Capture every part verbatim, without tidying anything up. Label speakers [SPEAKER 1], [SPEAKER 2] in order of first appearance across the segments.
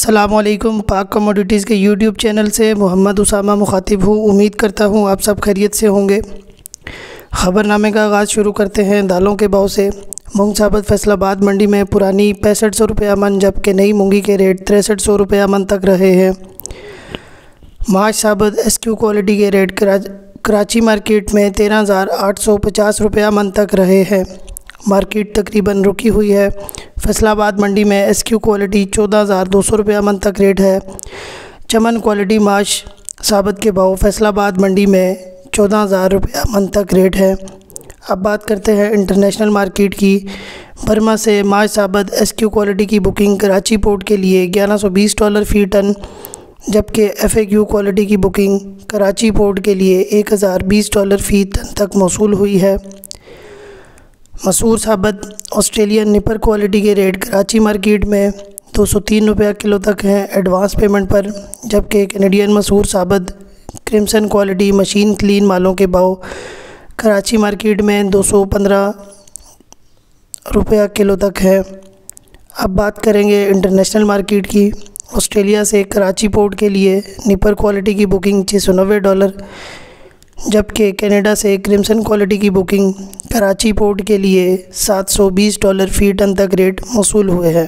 [SPEAKER 1] अस्सलामुअलैकुम। पाक कमोडिटीज़ के यूट्यूब चैनल से मोहम्मद उसामा मुखातिब हूँ। उम्मीद करता हूँ आप सब खैरियत से होंगे। ख़बरनामे का आगाज़ शुरू करते हैं दालों के भाव से। मूंग साबत फैसलाबाद मंडी में पुरानी पैंसठ सौ रुपये मन, जबकि नई मूंगी के रेट तिरसठ सौ रुपये मन तक रहे हैं। माश साबत एस क्यू क्वालिटी के रेट करा, कराची मार्केट में तेरह हज़ार आठ सौ पचास रुपये मन तक रहे हैं। मार्केट तकरीबन रुकी हुई है। फैसलाबाद मंडी में एस क्यू क्वालिटी चौदह हज़ार दो सौ रुपये मन तक रेट है। चमन क्वालिटी माश साबत के भाव फैसलाबाद मंडी में चौदह हज़ार रुपये मन तक रेट है। अब बात करते हैं इंटरनेशनल मार्केट की। बर्मा से माश साबत एस क्यू क्वालिटी की बुकिंग कराची पोर्ट के लिए ग्यारह सौ बीस डॉलर फ़ी टन, जबकि एफ ए क्यू क्वालिटी की बुकिंग कराची पोर्ट के लिए एक हज़ार बीस डॉलर फ़ी टन तक मौसूल हुई है। मसूर साबत ऑस्ट्रेलियन निपर क्वालिटी के रेट कराची मार्केट में दो सौ तीन रुपये किलो तक हैं एडवांस पेमेंट पर, जबकि कैनेडियन मसूर साबत क्रिम्सन क्वालिटी मशीन क्लीन मालों के भाव कराची मार्केट में दो सौ पंद्रह रुपये किलो तक है। अब बात करेंगे इंटरनेशनल मार्केट की। ऑस्ट्रेलिया से कराची पोर्ट के लिए निपर क्वालिटी की बुकिंग छः सौ नब्बे डॉलर, जबकि कनाडा से क्रिम्सन क्वालिटी की बुकिंग कराची पोर्ट के लिए सात सौ बीस डॉलर फ़ी टन तक रेट मौसूल हुए हैं।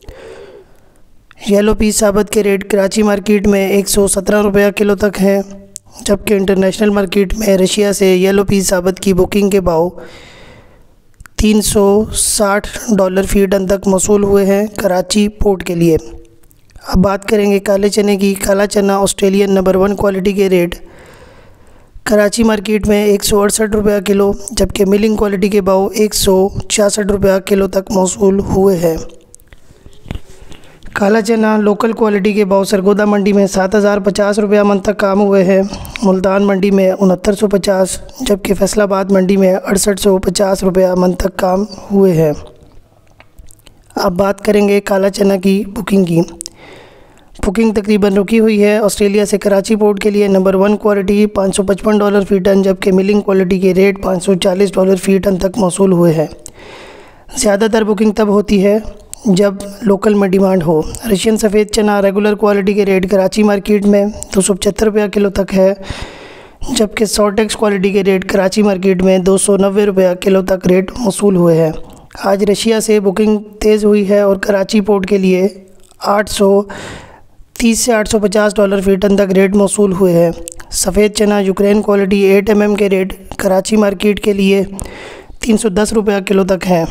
[SPEAKER 1] येलो पीस साबत के रेट कराची मार्केट में एक सौ सत्रह रुपये किलो तक हैं, जबकि इंटरनेशनल मार्केट में रशिया से येलो पीस साबत की बुकिंग के भाव तीन सौ साठ डॉलर फ़ी टन तक मौसूल हुए हैं कराची पोर्ट के लिए। अब बात करेंगे काले चने की। काला चना ऑस्ट्रेलियन नंबर वन क्वालिटी के रेट कराची मार्केट में एक सौ अड़सठ रुपये किलो, जबकि मिलिंग क्वालिटी के भाव एक सौ छियासठ रुपये किलो तक मौसूल हुए हैं। काला चना लोकल क्वालिटी के भाव सरगोदा मंडी में सात हज़ार पचास रुपये मन तक काम हुए हैं। मुल्तान मंडी में उनहत्तर सौ पचास, जबकि फैसलाबाद मंडी में अड़सठ सौ पचास रुपये मन तक काम हुए हैं। अब बात करेंगे काला चना की बुकिंग की। बुकिंग तकरीबन रुकी हुई है। ऑस्ट्रेलिया से कराची पोर्ट के लिए नंबर वन क्वालिटी पाँच सौ पचपन डॉलर फ़ी टन, जबकि मिलिंग क्वालिटी के रेट पाँच सौ चालीस डॉलर फ़ी टन तक मौसूल हुए हैं। ज़्यादातर बुकिंग तब होती है जब लोकल में डिमांड हो। रशियन सफ़ेद चना रेगुलर क्वालिटी के रेट कराची मार्केट में दो सौ पचहत्तर रुपये किलो तक है, जबकि सॉर्टेक्स क्वालिटी के रेट कराची मार्केट में दो सौ नब्बे रुपये किलो तक रेट मौसूल हुए हैं। आज रशिया से बुकिंग तेज़ हुई है और कराची पोर्ट के लिए आठ सौ तीस से आठ सौ पचास डॉलर फ़ी टन तक रेट मौसूल हुए हैं। सफ़ेद चना Ukraine quality eight M M के रेट कराची मार्केट के लिए तीन सौ दस रुपये किलो तक हैं।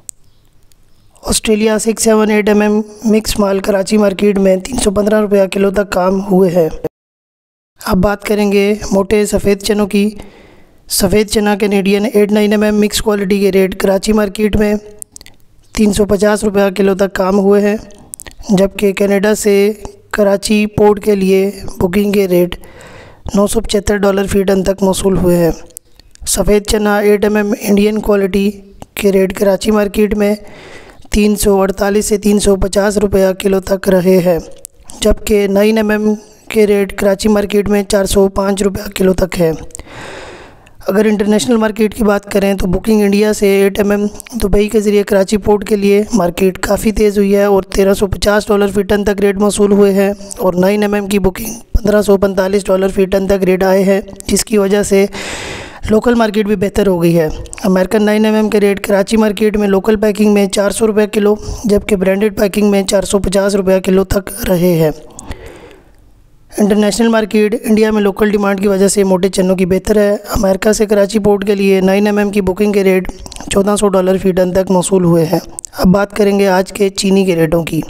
[SPEAKER 1] Australia six seven eight M M mix माल कराची मार्केट में तीन सौ पंद्रह रुपये किलो तक काम हुए हैं। अब बात करेंगे मोटे सफ़ेद चनों की। सफ़ेद चना Canadian eight nine M M mix quality के रेट कराची मार्केट में तीन सौ पचास रुपये किलो तक काम हुए हैं, जबकि कनाडा से कराची पोर्ट के लिए बुकिंग के रेट नौ सौ पचहत्तर डॉलर फ़ी टन तक मौसूल हुए हैं। सफ़ेद चना eight M M Indian quality के रेट कराची मार्केट में तीन सौ अड़तालीस से तीन सौ पचास रुपये किलो तक रहे हैं, जबकि नाइन एम एम के रेट कराची मार्केट में चार सौ पाँच रुपये किलो तक है। अगर इंटरनेशनल मार्केट की बात करें तो बुकिंग इंडिया से एट एम एम दुबई के ज़रिए कराची पोर्ट के लिए मार्केट काफ़ी तेज़ हुई है और तेरह सौ पचास डॉलर फ़ी टन तक रेट मौसूल हुए हैं, और नाइन एम एम की बुकिंग पंद्रह सौ पैंतालीस डॉलर फ़ी टन तक रेट आए हैं, जिसकी वजह से लोकल मार्केट भी बेहतर हो गई है। अमेरिकन नाइन एम एम के रेट कराची मार्केट में लोकल पैकिंग में चार सौ रुपये किलो, जबकि ब्रांडेड पैकिंग में चार सौ पचास रुपये किलो तक रहे हैं। इंटरनेशनल मार्केट इंडिया में लोकल डिमांड की वजह से मोटे चनों की बेहतर है। अमेरिका से कराची पोर्ट के लिए नाइन एम एम की बुकिंग के रेट चौदह सौ डॉलर फ़ी टन तक मौसूल हुए हैं। अब बात करेंगे आज के चीनी के रेटों की।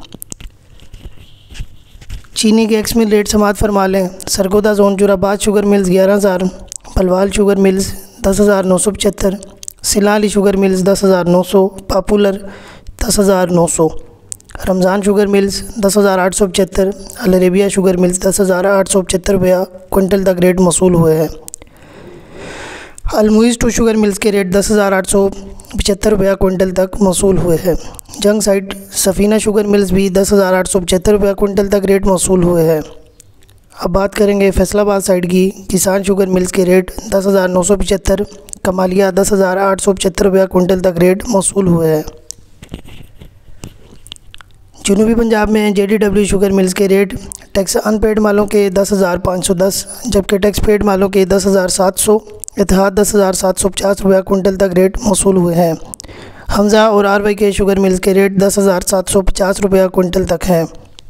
[SPEAKER 1] चीनी के एक्स मिल रेट समात फरमा लें। Sargodha zone Jurabad sugar mills ग्यारह हज़ार, पलवाल शुगर मिल्स दस हज़ार नौ सौ पचहत्तर, सिलाली शुगर मिल्स दस हज़ार नौ सौ, पॉपुलर दस हज़ार नौ सौ, रमज़ान शुगर मिल्स दस हज़ार आठ सौ पचहत्तर, अल अरेबिया शुगर मिल्स दस हज़ार आठ सौ पचहत्तर रुपया क्विंटल तक रेट मौसूल हुए हैं। अलमुइज़ टू शुगर मिल्स के रेट दस हज़ार आठ सौ पचहत्तर रुपया क्विंटल तक मौसूल हुए हैं। जंग साइड सफ़ीना शुगर मिल्स भी दस हज़ार आठ सौ पचहत्तर रुपया क्विंटल तक रेट मौसूल हुए हैं। अब बात करेंगे फैसलाबाद साइड की। किसान शुगर मिल्स के रेट दस हज़ार नौ सौ पचहत्तर, कमालिया दस हज़ार आठ सौ पचहत्तर रुपया क्विंटल तक रेट मौसूल हुए हैं। जनूबी पंजाब में J D W sugar mills के रेट टैक्स अनपेड मालों के दस हज़ार पाँच सौ दस, जबकि टैक्स पेड मालों के दस हज़ार सात सौ, इत्तेहाद दस हज़ार सात सौ पचास रुपया कुंटल तक रेट मौसूल हुए हैं। हमज़ा और R Y K sugar mills के रेट दस हज़ार सात सौ पचास रुपया कुंटल तक हैं।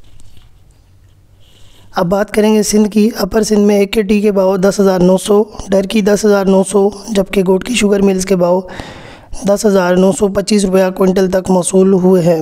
[SPEAKER 1] अब बात करेंगे सिंध की। अपर सिंध में एक के टी के भाव दस हज़ार नौ सौ, डर की दस हज़ार नौ सौ, जबकि गोट की शुगर मिल्स के भाव दस हज़ार नौ सौ पच्चीस रुपया कुंटल तक मौसूल हुए हैं।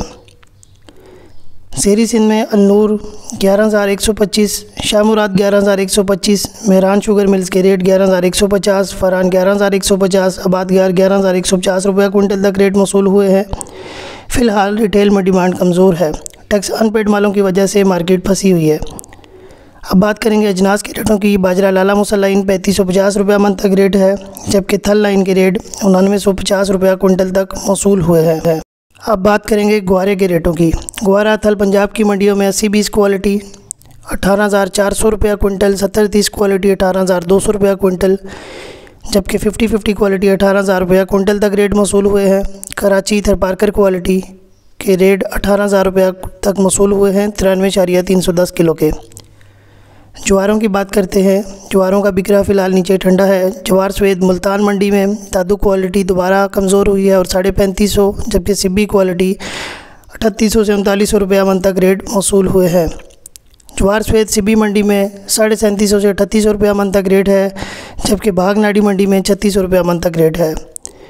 [SPEAKER 1] शहरी सिंध में अन्नूर ग्यारह हज़ार एक सौ पच्चीस, शाहमुराद ग्यारह हज़ार एक सौ पच्चीस, मेहरान शुगर मिल्स के रेट ग्यारह हज़ार एक सौ पचास, फरहान ग्यारह हज़ार एक सौ पचास, आबादगार ग्यारह हज़ार एक सौ पचास रुपया कुंटल तक रेट मौसूल हुए हैं। फ़िलहाल रिटेल में डिमांड कमज़ोर है। टैक्स अनपेड मालों की वजह से मार्केट फंसी हुई है। अब बात करेंगे अजनास के रेटों की। बाजरा लाला मुसल्लाइन पैंतीस सौ पचास रुपया मन तक रेट है, जबकि थल लाइन के रेट उन्नानवे सौ पचास रुपया कुंटल तक मौसूल हुए हैं। अब बात करेंगे ग्वारे के रेटों की। ग्वारा थल पंजाब की मंडियों में अस्सी बीस क्वालिटी अठारह हज़ार चार सौ रुपया कुंटल, सत्तर तीस क्वालिटी अठारह हज़ार दो सौ रुपया कुंटल, जबकि फिफ्टी फिफ्टी क्वालिटी अठारह हज़ार रुपया कुंटल तक रेट मौसूल हुए हैं। कराची थरपारकर क्वालिटी के रेट अठारह हज़ार रुपया तक मौसूल हुए हैं, तिरानवे शारिया तीन सौ दस किलो के। ज्वारों की बात करते हैं। ज्वारों का बिकरा फ़िलहाल नीचे ठंडा है। ज्वार सफ़ेद मुल्तान मंडी में तादु क्वालिटी दोबारा कमज़ोर हुई है और साढ़े पैंतीस सौ, जबकि सिब्बी क्वालिटी अठतीस सौ से उनतालीस सौ रुपया मन तक रेट मौसूल हुए हैं। ज्वार सफ़ेद सिब्बी मंडी में साढ़े सैंतीस सौ से अठतीस सौ रुपया मन तक रेट है, जबकि भागनाडी मंडी में छत्तीस सौ रुपया मन तक रेट है।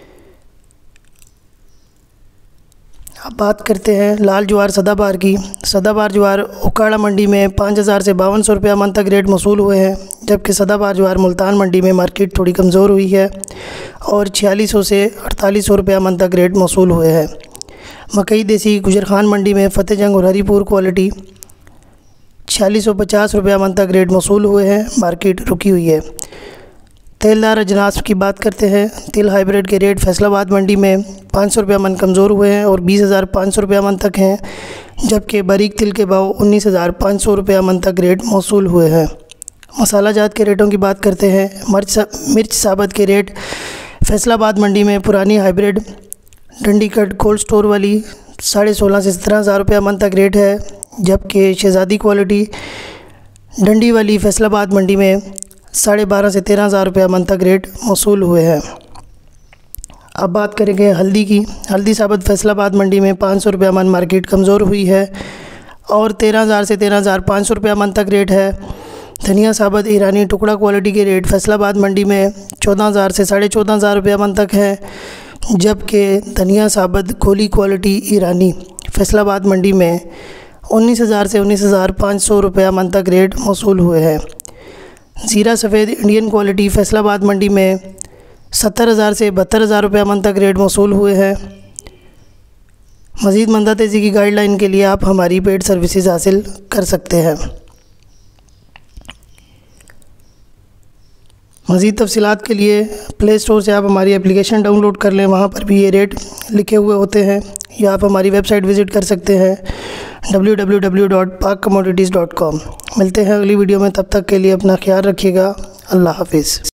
[SPEAKER 1] अब बात करते हैं लाल ज्वार सदाबहार की। सदाबहार ज्वार उकाड़ा मंडी में पाँच हज़ार से बावन सौ रुपया मन तक रेट मौसूल हुए हैं, जबकि सदाबहार ज्वार मुल्तान मंडी में मार्केट थोड़ी कमज़ोर हुई है और छियालीस सौ से अड़तालीस सौ रुपया मन तक रेट मौसूल हुए हैं। मकई देसी गुजर खान मंडी में फ़तेहजंग और हरीपुर क्वालिटी छियालीस सौ पचास रुपया मन तक रेट मौसूल हुए हैं, मार्केट रुकी हुई है। तेलदार अजनास की बात करते हैं। तिल हाइब्रिड के रेट फैसलाबाद मंडी में पाँच सौ रुपया मन कमज़ोर हुए हैं और बीस हज़ार पाँच सौ रुपया मन तक हैं, जबकि बारीक तिल के भाव उन्नीस हज़ार पाँच सौ रुपया मन तक रेट मौसूल हुए हैं। मसाला जात के रेटों की बात करते हैं। मिर्च मिर्च साबत के रेट फैसलाबाद मंडी में पुरानी हाइब्रिड डंडी कट कोल्ड स्टोर वाली साढ़े सोलह से सत्रह हज़ार रुपया मन तक रेट है, जबकि शहजादी क्वालिटी डंडी वाली फैसलाबाद मंडी में साढ़े बारह से तेरह हज़ार रुपया मन तक रेट मौसूल हुए हैं। अब बात करेंगे हल्दी की। हल्दी साबत फैसलाबाद मंडी में पाँच सौ रुपया मन मार्केट कमज़ोर हुई है और तेरह हज़ार से तेरह हज़ार पाँच सौ रुपया मन तक रेट है। धनिया साबत ईरानी टुकड़ा क्वालिटी के रेट फैसलाबाद मंडी में चौदह हज़ार से साढ़े चौदह हज़ार रुपया मन तक है, जबकि धनिया साबत खोली क्वालिटी ईरानी फैसलाबाद मंडी में उन्नीस हज़ार से उन्नीस हज़ार पाँच सौ रुपया मन तक रेट मौसूल हुए हैं। ज़ीरा सफ़ेद इंडियन क्वालिटी फैसलाबाद मंडी में सत्तर हज़ार से बहत्तर हज़ार रुपया मन तक रेट मौसूल हुए हैं। मज़ीद मंदा तेज़ी की गाइडलाइन के लिए आप हमारी पेड सर्विसेज हासिल कर सकते हैं। मज़ीद तफसीलात के लिए प्ले स्टोर से आप हमारी एप्लीकेशन डाउनलोड कर लें, वहाँ पर भी ये रेट लिखे हुए होते हैं, या आप हमारी वेबसाइट विज़िट कर सकते हैं W W W dot Pak commodities dot com. मिलते हैं अगली वीडियो में, तब तक के लिए अपना ख्याल रखिएगा। अल्लाह हाफिज़।